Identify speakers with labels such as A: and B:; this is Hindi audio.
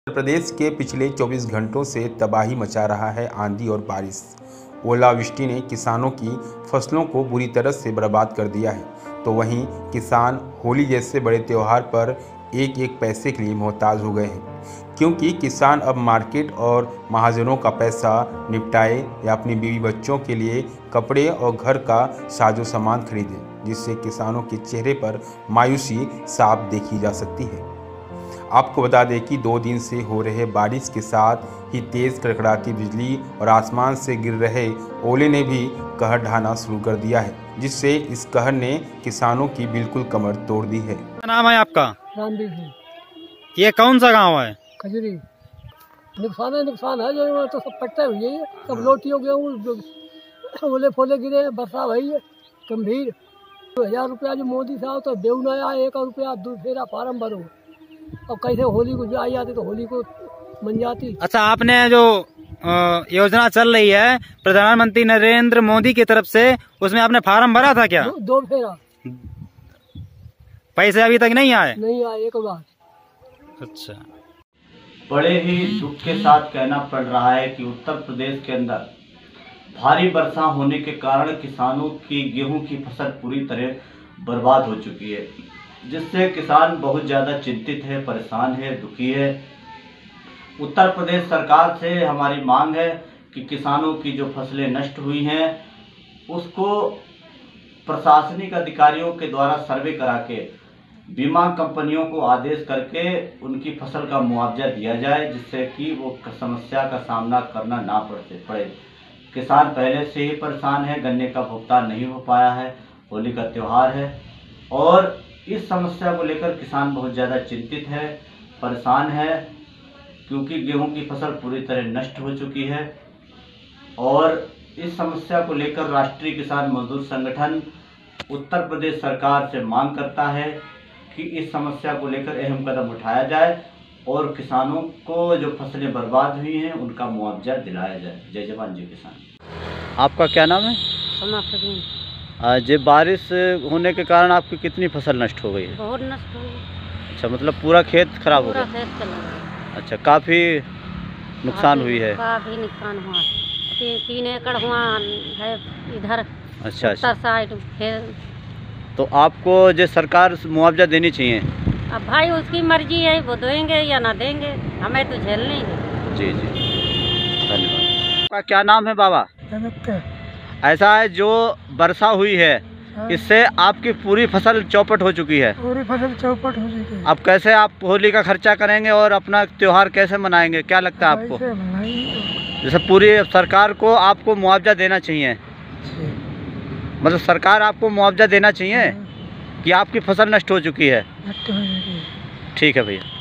A: उत्तर प्रदेश के पिछले 24 घंटों से तबाही मचा रहा है आंधी और बारिश। ओलावृष्टि ने किसानों की फसलों को बुरी तरह से बर्बाद कर दिया है, तो वहीं किसान होली जैसे बड़े त्यौहार पर एक एक पैसे के लिए मोहताज हो गए हैं, क्योंकि किसान अब मार्केट और महाजनों का पैसा निपटाए या अपनी बीवी बच्चों के लिए कपड़े और घर का साजो सामान खरीदे, जिससे किसानों के चेहरे पर मायूसी साफ देखी जा सकती है। आपको बता दें कि 2 दिन से हो रहे बारिश के साथ ही तेज़ कड़कड़ाती बिजली और आसमान से गिर रहे ओले ने भी कहर ढाना शुरू कर दिया है, जिससे इस कहर ने किसानों की बिल्कुल कमर तोड़ दी है।
B: क्या नाम है आपका?
C: रामदेव जी।
B: ये कौन सा गांव है?
C: खजूरी। नुकसान है जो तो सब पट्टे हुई है, सब लोटियों गेहूँ ओले फोले गिरे, बरसा हुई है गंभीर। 1000 रुपया जो मोदी साहब तो बेऊ न आया, 1 रुपया दूध फेरा फार्म भरो। अब कैसे होली को आई जाती तो होली को बन जाती। अच्छा,
B: आपने जो योजना चल रही है प्रधानमंत्री नरेंद्र मोदी की तरफ से, उसमें आपने फार्म भरा था क्या?
C: 2 फेरा।
B: पैसे अभी तक नहीं आए?
C: नहीं आए, एक बार।
B: अच्छा।
D: बड़े ही दुख के साथ कहना पड़ रहा है कि उत्तर प्रदेश के अंदर भारी वर्षा होने के कारण किसानों की गेहूं की फसल पूरी तरह बर्बाद हो चुकी है, जिससे किसान बहुत ज़्यादा चिंतित है, परेशान है, दुखी है। उत्तर प्रदेश सरकार से हमारी मांग है कि किसानों की जो फसलें नष्ट हुई हैं उसको प्रशासनिक अधिकारियों के द्वारा सर्वे करा के बीमा कंपनियों को आदेश करके उनकी फसल का मुआवजा दिया जाए, जिससे कि वो समस्या का सामना करना ना पड़े। किसान पहले से ही परेशान है, गन्ने का भुगतान नहीं हो पाया है, होली का त्यौहार है और इस समस्या को लेकर किसान बहुत ज़्यादा चिंतित है, परेशान है, क्योंकि गेहूं की फसल पूरी तरह नष्ट हो चुकी है। और इस समस्या को लेकर राष्ट्रीय किसान मजदूर संगठन उत्तर प्रदेश सरकार से मांग करता है कि इस समस्या को लेकर अहम कदम उठाया जाए और किसानों को जो फसलें बर्बाद हुई हैं उनका मुआवजा दिलाया जाए। जय जवान जय किसान।
B: आपका क्या नाम है? आज बारिश होने के कारण आपकी कितनी फसल नष्ट हो गई है?
E: बहुत नष्ट हो गई।
B: अच्छा, मतलब पूरा खेत खराब हो गया?
E: पूरा खेत चला गया।
B: अच्छा, काफ़ी नुकसान हुई है?
E: काफ़ी नुकसान हुआ। 3 एकड़ हुआ है इधर।
B: अच्छा
E: साइड खेत।
B: तो आपको जो सरकार मुआवजा देनी चाहिए?
E: अब भाई उसकी मर्जी है, वो देंगे या ना देंगे, हमें तो झेलनी है।
B: जी जी, धन्यवाद। आपका क्या नाम है बाबा? ऐसा है, जो वर्षा हुई है इससे आपकी पूरी फसल चौपट हो चुकी है।
C: पूरी फसल चौपट हो चुकी है।
B: अब कैसे आप होली का खर्चा करेंगे और अपना त्योहार कैसे मनाएंगे? क्या लगता है आपको? जैसे पूरी सरकार को आपको मुआवजा देना चाहिए, मतलब सरकार आपको मुआवजा देना चाहिए कि आपकी फसल नष्ट हो चुकी है। ठीक है भैया।